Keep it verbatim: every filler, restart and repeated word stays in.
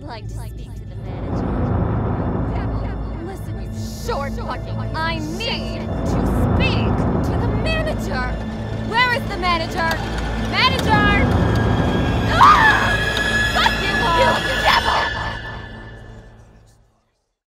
like to speak to the manager. Listen, you short fucking... I need to speak to the manager! Where is the manager? Manager!